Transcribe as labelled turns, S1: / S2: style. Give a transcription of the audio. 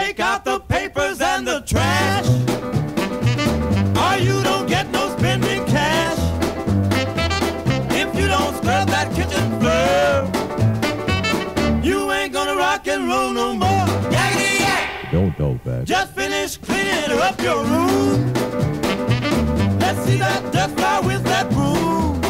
S1: take out the papers and the trash, or you don't get no spending cash. If you don't scrub that kitchen floor, you ain't gonna rock and roll no more. Yakety yak!
S2: Don't talk fast.
S1: Just finish cleaning up your room. Let's see that dust fly with that broom.